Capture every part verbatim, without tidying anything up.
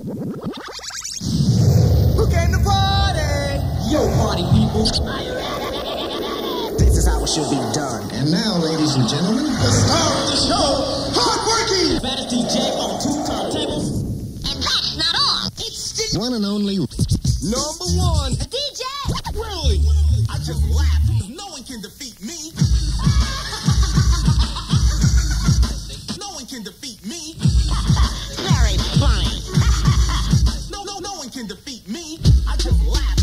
Who came to party? Yo, party people. This is how it should be done. And now, ladies and gentlemen, the star of the show, Hardworking! Baddest D J on two turntables. And that's not all. It's the One and only Number one. D J. Really? I just laugh because no one can defeat me. No one can defeat me. Very funny. No, no, no one can defeat me. I just laugh.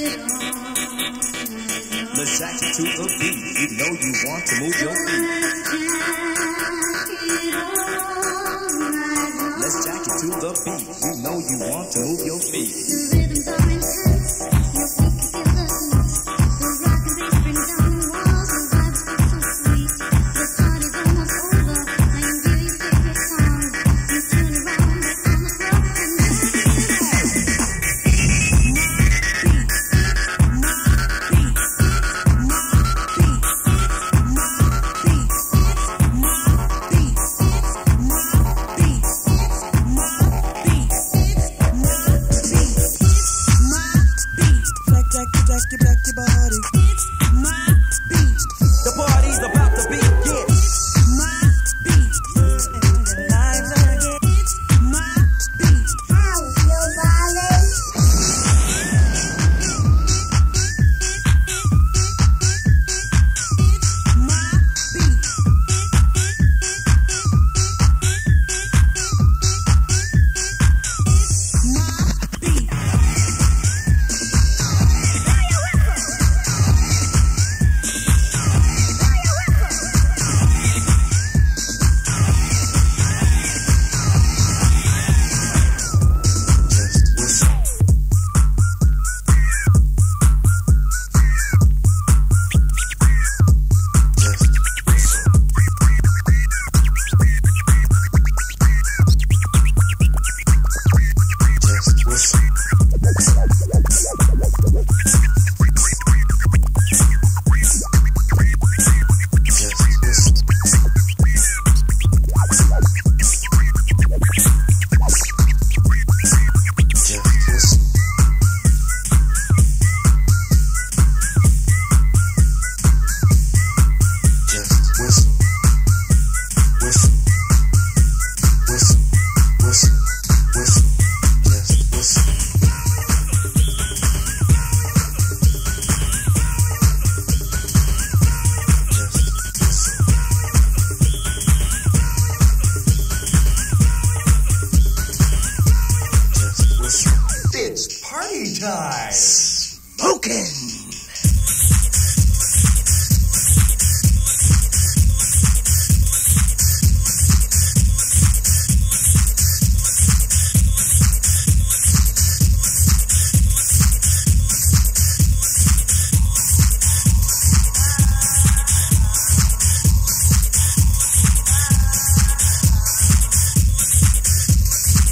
Let's jack it to the beat. You know you want to move your feet. Let's jack it to the beat. You know you want to move your feet.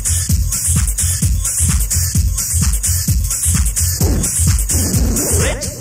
Let's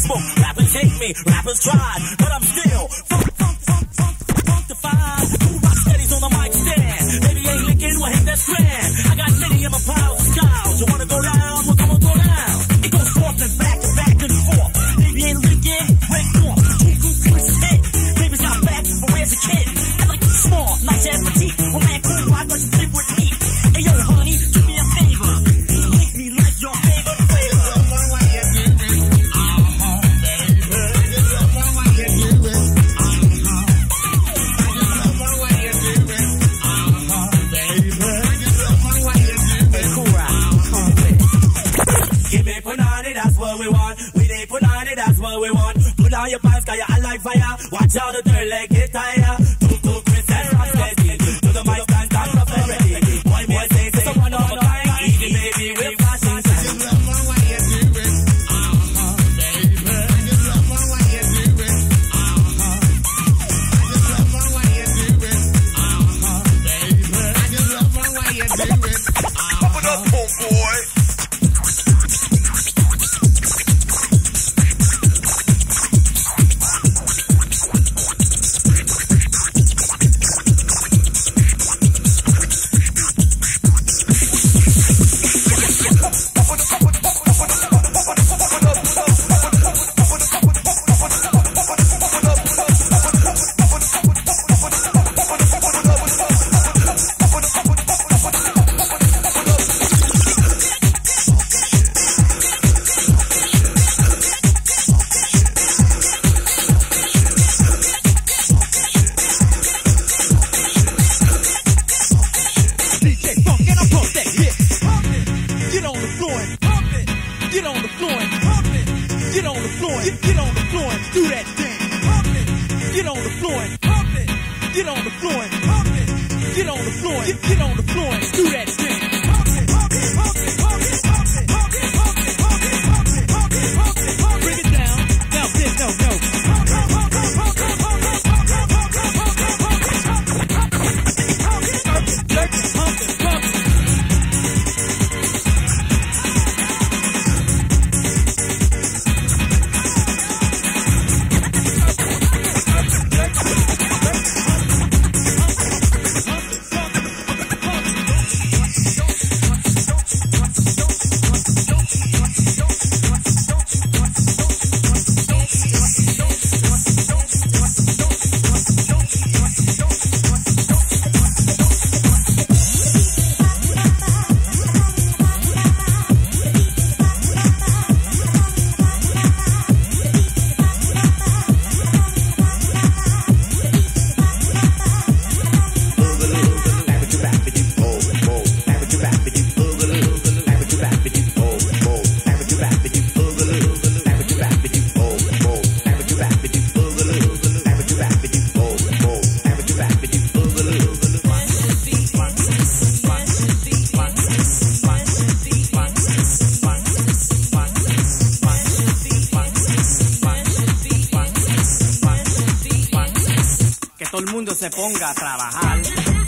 smoke. Rappers hate me, rappers tried, but I'm still funk, funk, funk, funk, funkified. Who rock steadies on the mic stand? Baby ain't licking, well hit that strand. I got many in my pile of styles. You wanna go down? Well, come on, go down. It goes forth and back and back and forth. Baby ain't licking, red north. Two good quick hit. Baby's got back, but where's the kid? I like you small, nice as petite. Well, man, cool, why don't you sleep with me? Hey, yo, honey, do me a favor. Lick me like your favorite flavor. That's what we want. We dey put on it, that's what we want. Put on your pants, cause you're hot like fire. Watch out the dirt leg get tired. Two, two, Chris and Ross steady. To the mic stand, stand up and ready. Boy, boy, say, say, one of a kind. Easy, baby, with fashion. I just love my way you do it. Uh-huh, baby. I just love my way you do it. Uh-huh. I just love my way you do it. Uh-huh, baby. I just love my way you do it. Pop it up, homeboy. Se ponga a trabajar.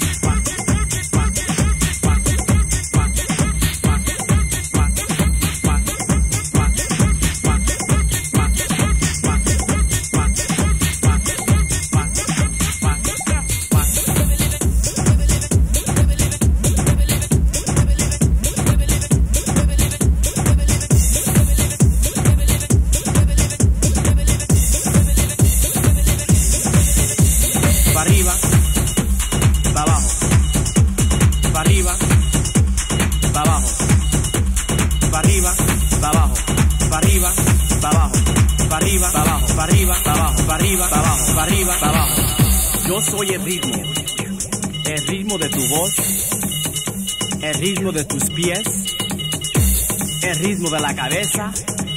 Yo soy el ritmo, el ritmo de tu voz, el ritmo de tus pies, el ritmo de la cabeza,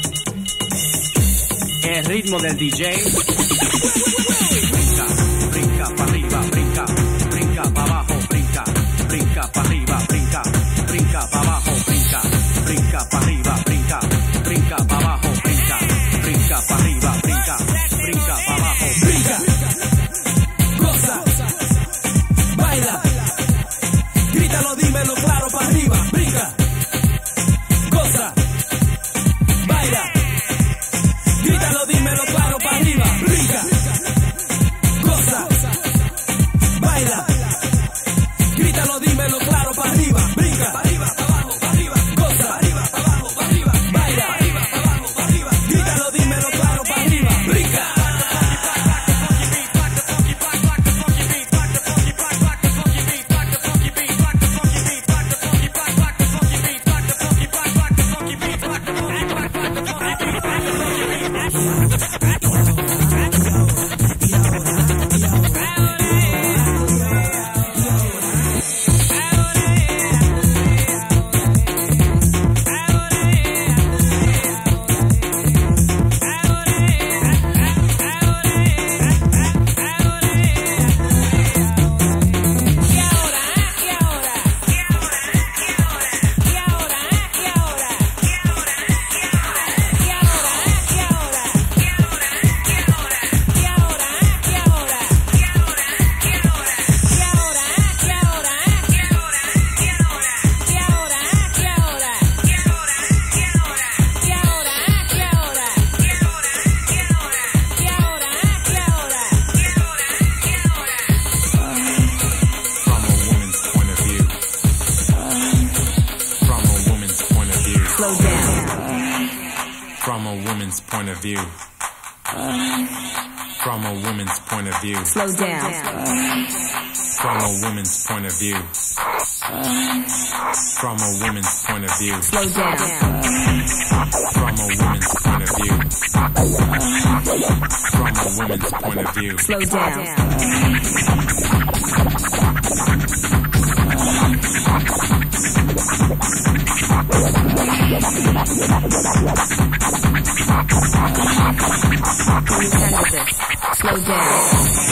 el ritmo del D J. Brinca, brinca para arriba, brinca, brinca para abajo, brinca, brinca para arriba, brinca, brinca para abajo, brinca, brinca para arriba, brinca, brinca para abajo, brinca, brinca para arriba, brinca, brinca para abajo, brinca. Goza, baila, grítalo, dímelo claro para arriba, brinca. Goza, baila, grítalo. From a woman's point of view. From a woman's point of view. Slow down. From a woman's point of view. From a woman's point of view. Slow down. From a woman's point of view. From a woman's point of view. Slow down. Slow down.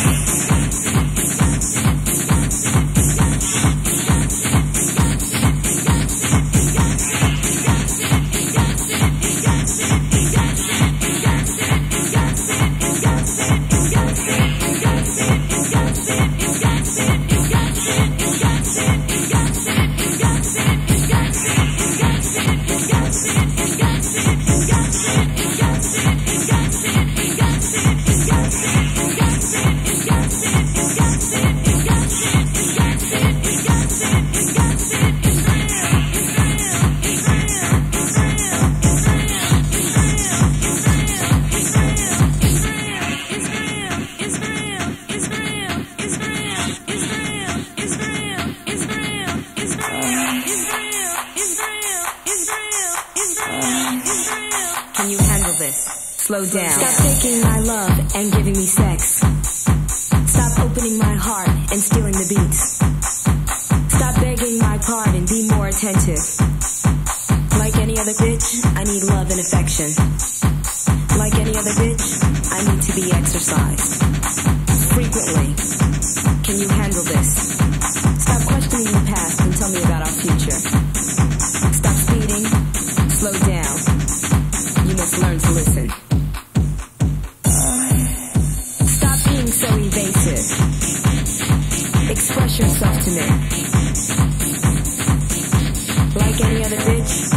Can you handle this? Slow down. Stop taking my love and giving me sex. Stop opening my heart and stealing the beats. Stop begging my pardon, be more attentive. Like any other bitch, I need love and affection. Like any other bitch, I need to be exercised. Frequently. Can you handle this? Stop questioning the past and tell me about our future. Stop speeding. Slow down. You must learn to listen. Stop being so evasive. Express yourself to me. Like any other bitch,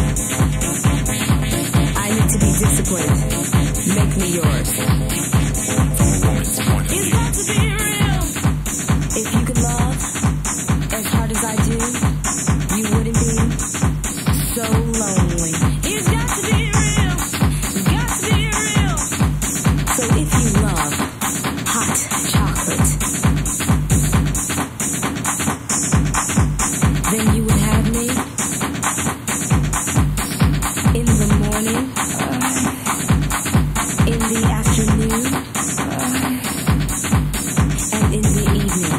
I need to be disciplined. Make me yours. It's got to be real. If you could love as hard as I do, you wouldn't be so lonely. It's got to be real. It's got to be real. So if you love hot chocolate, then you would have me in the morning, in the afternoon, and in the evening.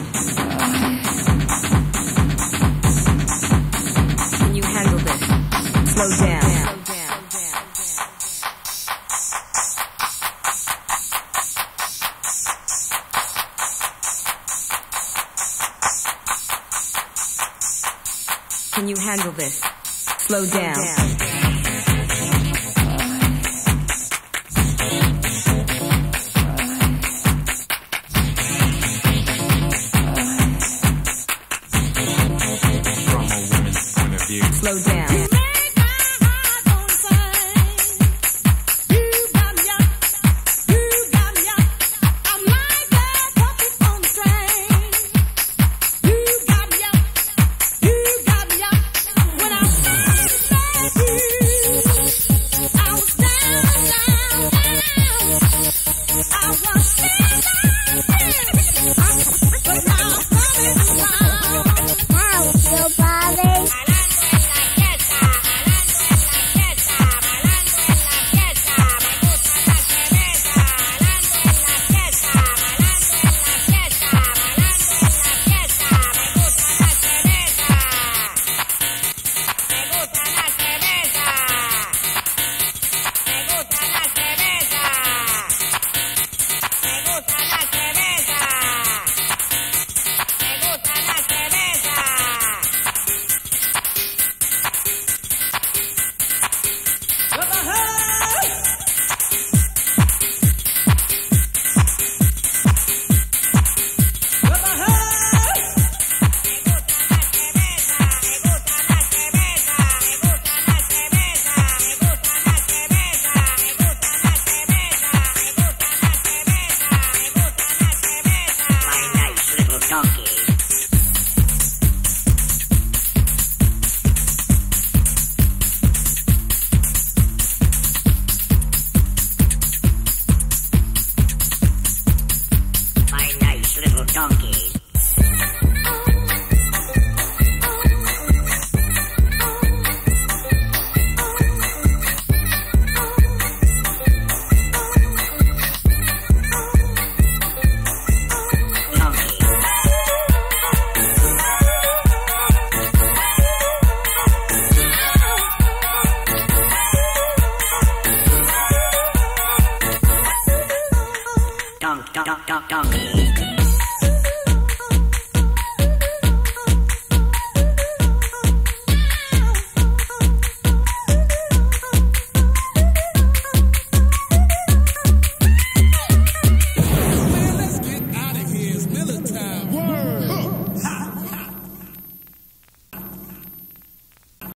Can you handle this? Slow down. Can you handle this? Slow down. From a woman's point of view. Slow down.